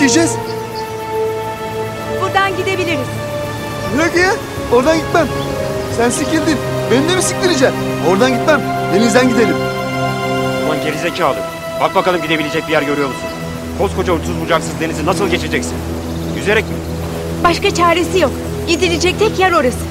gideceğiz? Buradan gidebiliriz. Bırak ya. Oradan gitmem. Sen sikildin. Beni de mi siktireceksin? Oradan gitmem. Denizden gidelim. Ulan gerizekalı. Bak bakalım gidebilecek bir yer görüyor musun? Koskoca uçsuz bucaksız denizi nasıl geçeceksin? Yüzerek mi? Başka çaresi yok. Gidilecek tek yer orası.